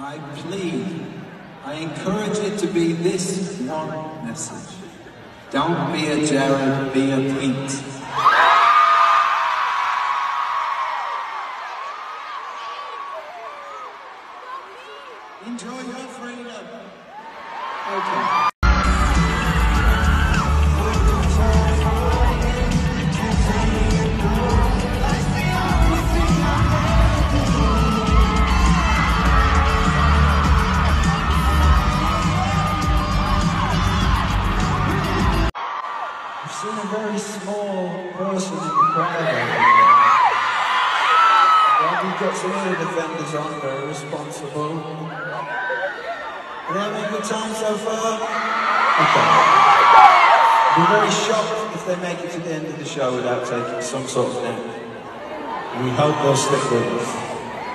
I plead, I encourage it to be this one message. Don't be a Jared, be a Pete. Enjoy your freedom. Okay. I've seen a very small person in the crowd over there. Well, we've got some other defenders on, very responsible. Are they having a good time so far? Okay. I'll be very shocked if they make it to the end of the show without taking some sort of nap. We hope they'll stick with us.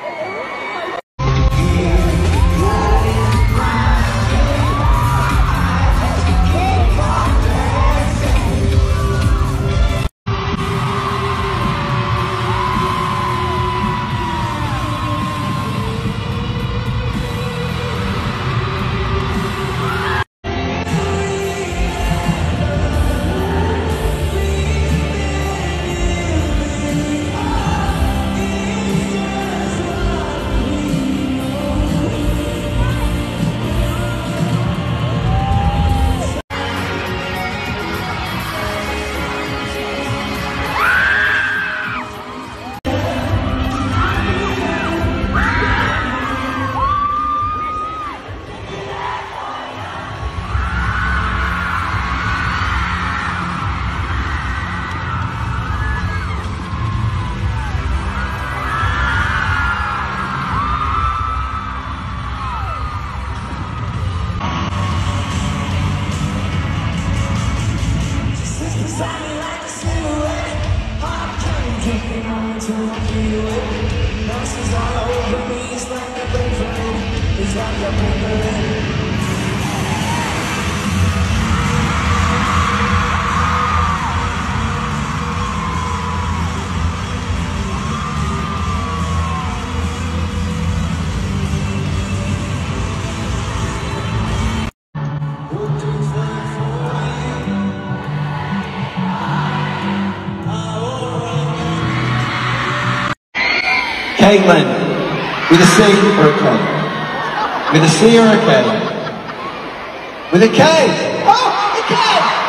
Caitlin, with a C or a K? With a C or a K? With a K! Oh, a K!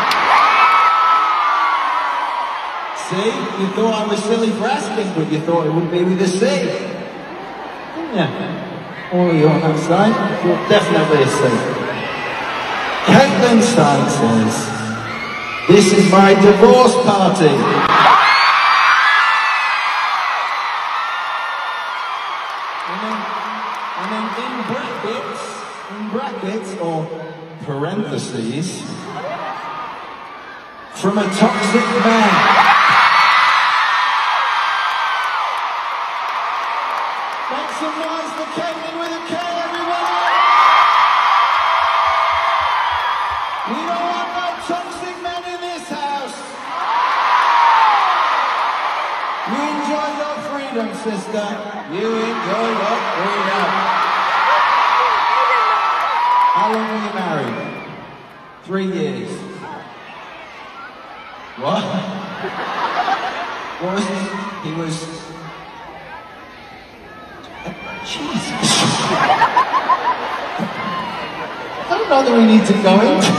See? You thought I was silly for asking, but you thought it would be with a C. Yeah. All of you on that side? Well, definitely a C. Caitlin Stein says, "This is my divorce party." And then in brackets, or parentheses, from a toxic man. Make some noise for Caitlin with a K, everybody! We don't want no toxic men in this house. You enjoy your freedom, sister. You enjoy your freedom. How long were you married? 3 years. What? What was he? He was... Jesus. I don't know that we need to go into.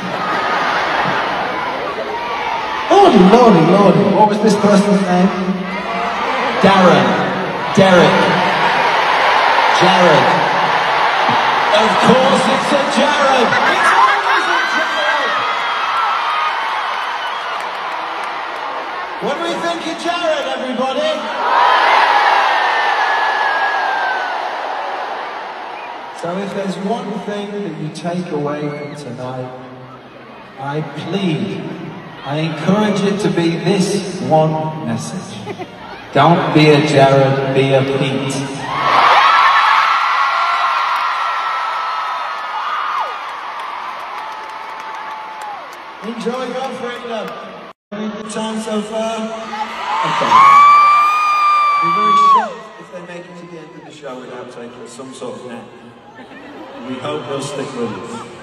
Lordy, lordy, lordy. What was this person's name? Darren. Derek. Jared. Of course it's a Jared. It's always a Jared. What do we think of Jared, everybody? So if there's one thing that you take away from tonight, I plead, I encourage it to be this one message. Don't be a Jared, be a Pete. Enjoy your freedom. Having a good time so far? Okay. I'll be very shocked if they make it to the end of the show without taking some sort of nap. we hope they'll stick with us.